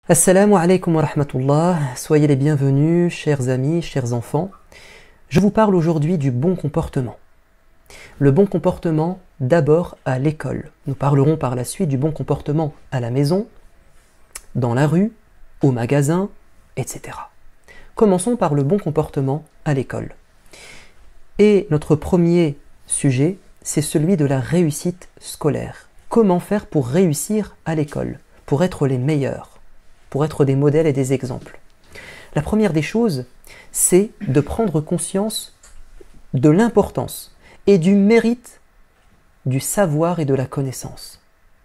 Assalamu alaikum wa rahmatullah, soyez les bienvenus, chers amis, chers enfants. Je vous parle aujourd'hui du bon comportement. Le bon comportement d'abord à l'école. Nous parlerons par la suite du bon comportement à la maison, dans la rue, au magasin, etc. Commençons par le bon comportement à l'école. Et notre premier sujet, c'est celui de la réussite scolaire. Comment faire pour réussir à l'école, pour être les meilleurs, pour être des modèles et des exemples. La première des choses, c'est de prendre conscience de l'importance et du mérite du savoir et de la connaissance.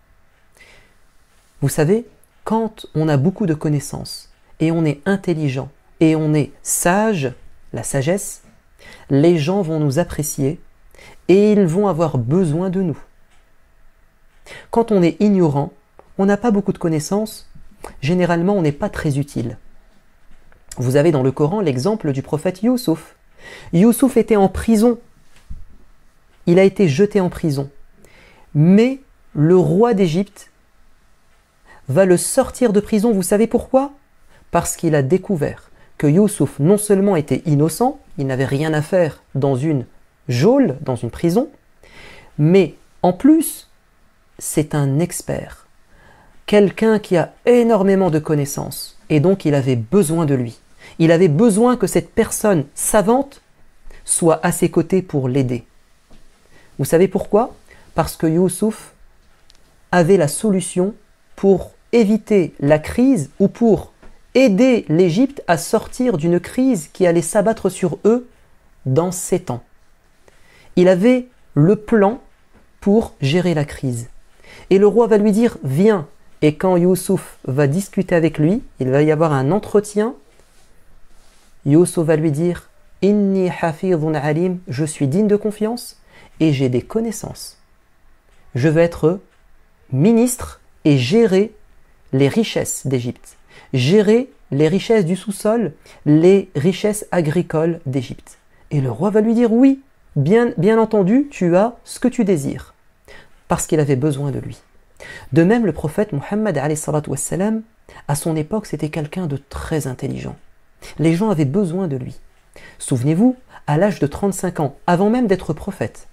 Vous savez, quand on a beaucoup de connaissances et on est intelligent et on est sage, la sagesse, les gens vont nous apprécier et ils vont avoir besoin de nous. Quand on est ignorant, on n'a pas beaucoup de connaissances, généralement on n'est pas très utile. Vous avez dans le Coran l'exemple du prophète Youssouf. Youssouf était en prison. Il a été jeté en prison. Mais le roi d'Égypte va le sortir de prison. Vous savez pourquoi? Parce qu'il a découvert que Youssouf non seulement était innocent, il n'avait rien à faire dans une geôle, dans une prison, mais en plus, c'est un expert. Quelqu'un qui a énormément de connaissances, et donc il avait besoin de lui. Il avait besoin que cette personne savante soit à ses côtés pour l'aider. Vous savez pourquoi? Parce que Youssouf avait la solution pour éviter la crise ou pour aider l'Égypte à sortir d'une crise qui allait s'abattre sur eux dans 7 ans. Il avait le plan pour gérer la crise. Et le roi va lui dire « Viens ». Et quand Youssouf va discuter avec lui, il va y avoir un entretien. Youssouf va lui dire « Inni hafidhun alim » je suis digne de confiance et j'ai des connaissances. Je veux être ministre et gérer les richesses d'Égypte. Gérer les richesses du sous-sol, les richesses agricoles d'Égypte. Et le roi va lui dire « Oui, bien entendu, tu as ce que tu désires. » Parce qu'il avait besoin de lui. De même, le prophète Mohammed, à son époque, c'était quelqu'un de très intelligent. Les gens avaient besoin de lui. Souvenez-vous, à l'âge de 35 ans, avant même d'être prophète,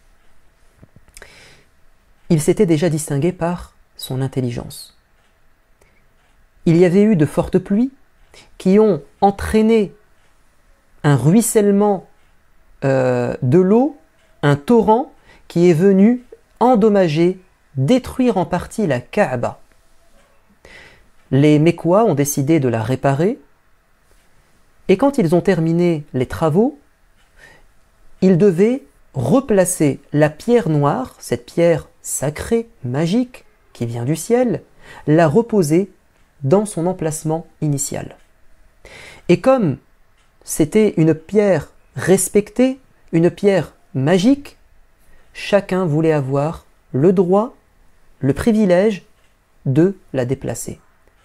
il s'était déjà distingué par son intelligence. Il y avait eu de fortes pluies qui ont entraîné un ruissellement de l'eau, un torrent qui est venu endommager, détruire en partie la Kaaba. Les Mécois ont décidé de la réparer et quand ils ont terminé les travaux, ils devaient replacer la pierre noire, cette pierre sacrée, magique, qui vient du ciel, la reposer dans son emplacement initial. Et comme c'était une pierre respectée, une pierre magique, chacun voulait avoir le droit, le privilège de la déplacer.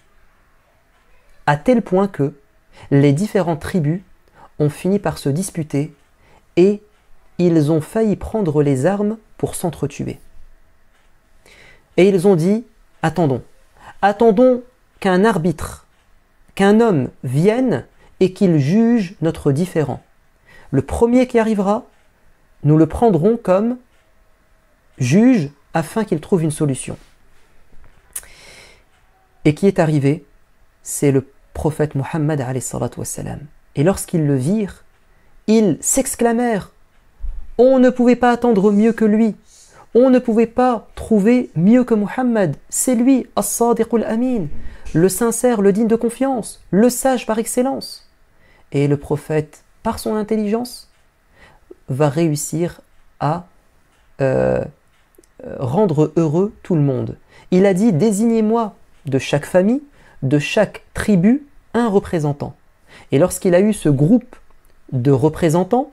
À tel point que les différentes tribus ont fini par se disputer et ils ont failli prendre les armes pour s'entretuer. Et ils ont dit, attendons qu'un arbitre, qu'un homme vienne et qu'il juge notre différend. Le premier qui arrivera, nous le prendrons comme juge afin qu'il trouve une solution. Et qui est arrivé? C'est le prophète Mohammed alayhi salatu wassalam. Et lorsqu'ils le virent, ils s'exclamèrent « On ne pouvait pas attendre mieux que lui, on ne pouvait pas trouver mieux que Mohammed, c'est lui, as-sadiqul amin, le sincère, le digne de confiance, le sage par excellence. » Et le prophète, par son intelligence, va réussir à rendre heureux tout le monde. Il a dit « Désignez-moi de chaque famille, de chaque tribu, un représentant. » Et lorsqu'il a eu ce groupe de représentants,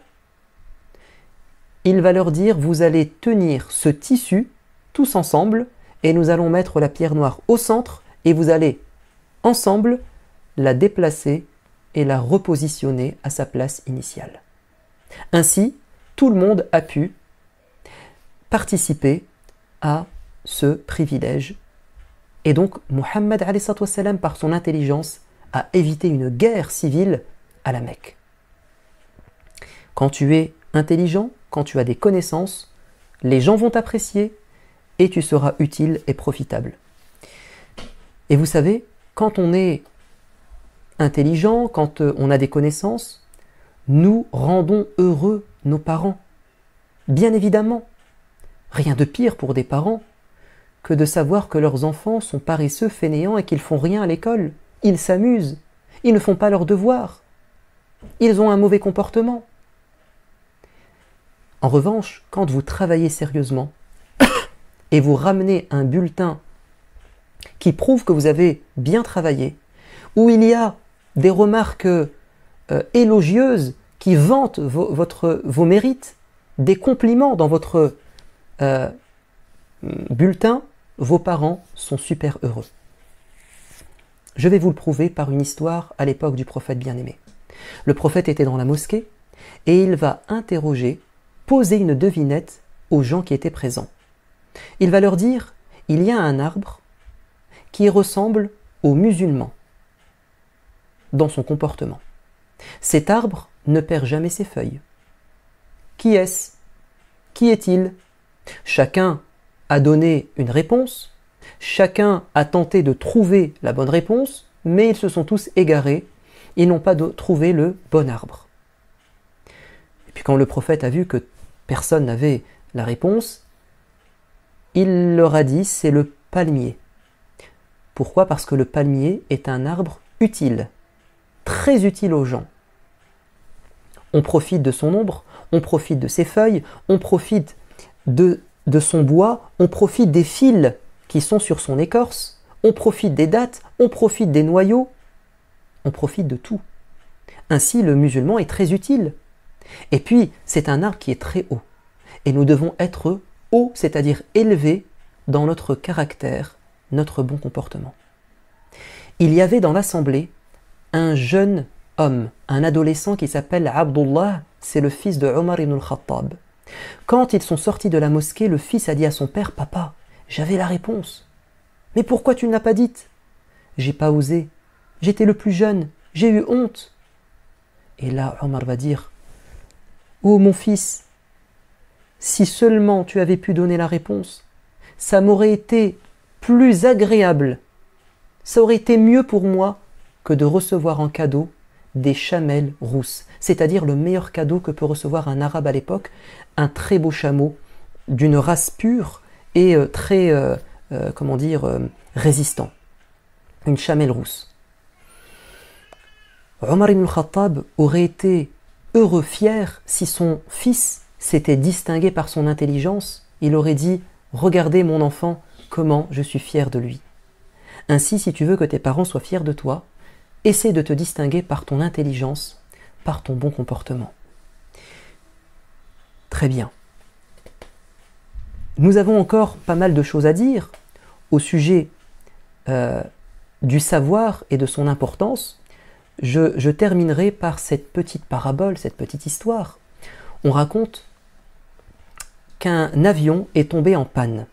il va leur dire « Vous allez tenir ce tissu tous ensemble et nous allons mettre la pierre noire au centre et vous allez ensemble la déplacer et la repositionner à sa place initiale. » Ainsi, tout le monde a pu participer à ce privilège Et donc, Muhammad, par son intelligence, a évité une guerre civile à la Mecque. Quand tu es intelligent, quand tu as des connaissances, les gens vont t'apprécier et tu seras utile et profitable. Et vous savez, quand on est intelligent, quand on a des connaissances, nous rendons heureux nos parents. Bien évidemment, rien de pire pour des parents que de savoir que leurs enfants sont paresseux, fainéants et qu'ils font rien à l'école. Ils s'amusent, ils ne font pas leurs devoirs, ils ont un mauvais comportement. En revanche, quand vous travaillez sérieusement et vous ramenez un bulletin qui prouve que vous avez bien travaillé, où il y a des remarques élogieuses qui vantent vos mérites, des compliments dans votre bulletin, vos parents sont super heureux. Je vais vous le prouver par une histoire à l'époque du prophète bien-aimé. Le prophète était dans la mosquée et il va poser une devinette aux gens qui étaient présents. Il va leur dire, il y a un arbre qui ressemble aux musulmans dans son comportement. Cet arbre ne perd jamais ses feuilles. Qui est-ce? Qui est-il? Chacun a donné une réponse, chacun a tenté de trouver la bonne réponse, mais ils se sont tous égarés, ils n'ont pas trouvé le bon arbre. Et puis quand le prophète a vu que personne n'avait la réponse, il leur a dit c'est le palmier. Pourquoi? Parce que le palmier est un arbre utile, très utile aux gens. On profite de son ombre, on profite de ses feuilles, on profite de son bois, on profite des fils qui sont sur son écorce, on profite des dattes, on profite des noyaux, on profite de tout. Ainsi, le musulman est très utile. Et puis, c'est un arbre qui est très haut. Et nous devons être hauts, c'est-à-dire élevés dans notre caractère, notre bon comportement. Il y avait dans l'assemblée un jeune homme, un adolescent qui s'appelle Abdullah, c'est le fils de Omar ibn al-Khattab. Quand ils sont sortis de la mosquée, le fils a dit à son père, « Papa, j'avais la réponse. Mais pourquoi tu ne l'as pas dite? J'ai pas osé. J'étais le plus jeune. J'ai eu honte. » Et là, Omar va dire, « Oh mon fils, si seulement tu avais pu donner la réponse, ça m'aurait été plus agréable, ça aurait été mieux pour moi que de recevoir en cadeau des chamelles rousses, c'est-à-dire le meilleur cadeau que peut recevoir un arabe à l'époque, un très beau chameau d'une race pure et très, résistant, une chamelle rousse. » Omar ibn al-Khattab aurait été heureux, fier, si son fils s'était distingué par son intelligence. Il aurait dit « Regardez mon enfant, comment je suis fier de lui. » Ainsi, si tu veux que tes parents soient fiers de toi, essaie de te distinguer par ton intelligence, par ton bon comportement. Très bien. Nous avons encore pas mal de choses à dire au sujet du savoir et de son importance. Je terminerai par cette petite parabole, cette petite histoire. On raconte qu'un avion est tombé en panne.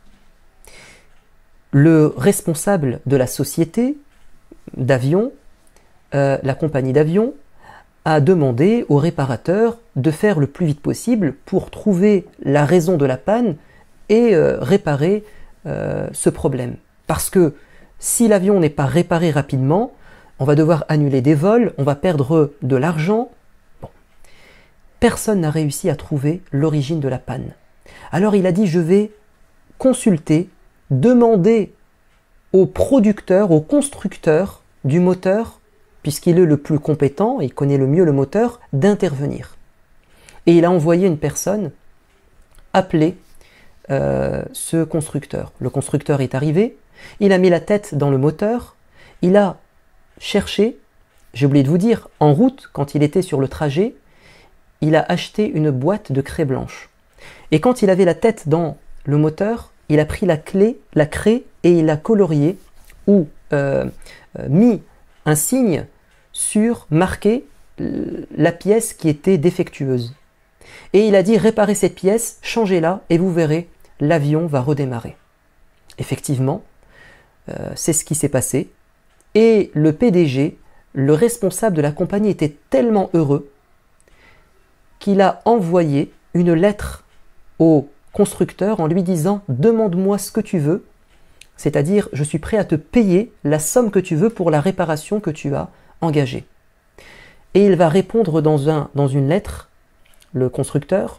Le responsable de la société d'avion, la compagnie d'avion, a demandé au réparateur de faire le plus vite possible pour trouver la raison de la panne et réparer ce problème. Parce que si l'avion n'est pas réparé rapidement, on va devoir annuler des vols, on va perdre de l'argent. Bon. Personne n'a réussi à trouver l'origine de la panne. Alors il a dit, je vais consulter, demander au producteur, au constructeur du moteur, puisqu'il est le plus compétent, il connaît le mieux le moteur, d'intervenir. Et il a envoyé une personne appeler ce constructeur. Le constructeur est arrivé, il a mis la tête dans le moteur, il a cherché, j'ai oublié de vous dire, en route, quand il était sur le trajet, il a acheté une boîte de craie blanche. Et quand il avait la tête dans le moteur, il a pris la craie et il a colorié ou mis un signe sur marqué la pièce qui était défectueuse. Et il a dit réparez cette pièce, changez-la et vous verrez, l'avion va redémarrer. Effectivement, c'est ce qui s'est passé. Et le PDG, le responsable de la compagnie, était tellement heureux qu'il a envoyé une lettre au constructeur en lui disant « Demande-moi ce que tu veux », c'est-à-dire « Je suis prêt à te payer la somme que tu veux pour la réparation que tu as engagée ». Et il va répondre dans une lettre, le constructeur,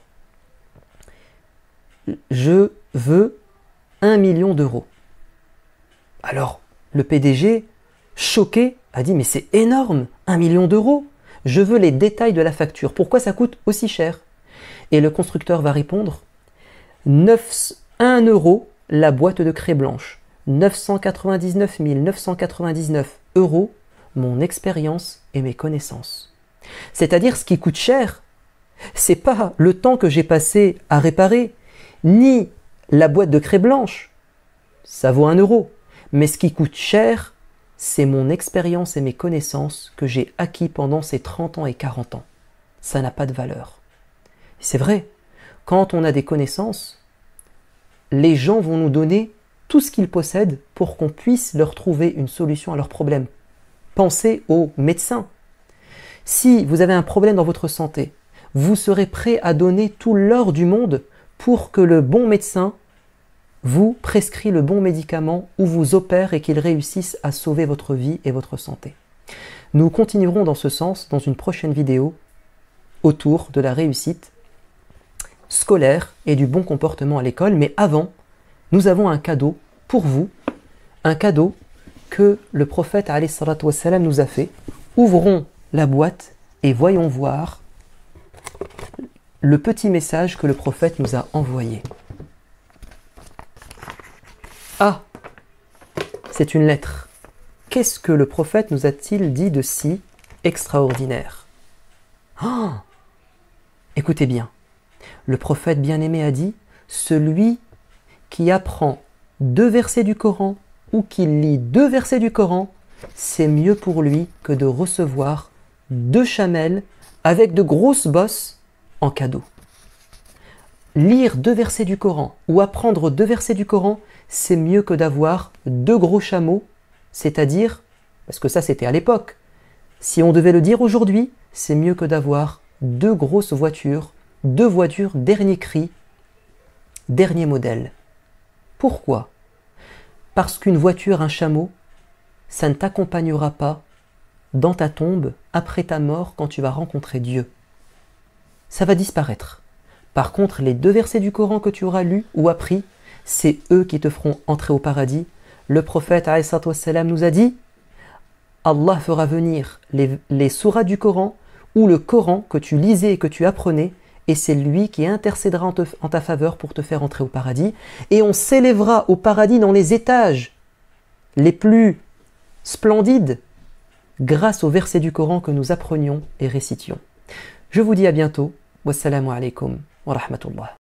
« Je veux 1 million d'euros ». Alors, le PDG, choqué, a dit « Mais c'est énorme, 1 million d'euros ! Je veux les détails de la facture. Pourquoi ça coûte aussi cher ?» Et le constructeur va répondre « 1 euro la boîte de craie blanche. 999 999 euros mon expérience et mes connaissances. » C'est-à-dire ce qui coûte cher, c'est pas le temps que j'ai passé à réparer, ni la boîte de craie blanche, ça vaut 1 euro. Mais ce qui coûte cher, c'est mon expérience et mes connaissances que j'ai acquis pendant ces 30 ans et 40 ans. Ça n'a pas de valeur. C'est vrai, quand on a des connaissances, les gens vont nous donner tout ce qu'ils possèdent pour qu'on puisse leur trouver une solution à leurs problèmes. Pensez aux médecins. Si vous avez un problème dans votre santé, vous serez prêt à donner tout l'or du monde pour que le bon médecin vous prescrit le bon médicament ou vous opère et qu'il réussisse à sauver votre vie et votre santé. Nous continuerons dans ce sens dans une prochaine vidéo autour de la réussite scolaire et du bon comportement à l'école. Mais avant, nous avons un cadeau pour vous, un cadeau que le prophète alayhi salatu wassalam nous a fait. Ouvrons la boîte et voyons voir le petit message que le prophète nous a envoyé. Ah, c'est une lettre. Qu'est-ce que le prophète nous a-t-il dit de si extraordinaire? Écoutez bien, le prophète bien-aimé a dit « Celui qui apprend 2 versets du Coran ou qui lit 2 versets du Coran, c'est mieux pour lui que de recevoir 2 chamelles avec de grosses bosses en cadeau. » Lire 2 versets du Coran ou apprendre 2 versets du Coran, c'est mieux que d'avoir 2 gros chameaux, c'est-à-dire, parce que ça c'était à l'époque, si on devait le dire aujourd'hui, c'est mieux que d'avoir 2 grosses voitures, 2 voitures dernier cri, dernier modèle. Pourquoi? Parce qu'une voiture, un chameau, ça ne t'accompagnera pas dans ta tombe après ta mort quand tu vas rencontrer Dieu. Ça va disparaître. Par contre, les 2 versets du Coran que tu auras lus ou appris, c'est eux qui te feront entrer au paradis. Le prophète alayhi salatu wassalam nous a dit Allah fera venir les sourates du Coran ou le Coran que tu lisais et que tu apprenais, et c'est lui qui intercédera en ta faveur pour te faire entrer au paradis, et on s'élèvera au paradis dans les étages les plus splendides grâce aux versets du Coran que nous apprenions et récitions. Je vous dis à bientôt. Wassalamu alaikum wa rahmatullah.